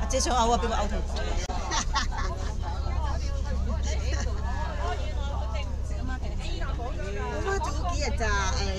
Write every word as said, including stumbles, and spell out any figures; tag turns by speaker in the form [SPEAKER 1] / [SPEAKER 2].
[SPEAKER 1] 这上后我比我 out。我煮几日咋？誒。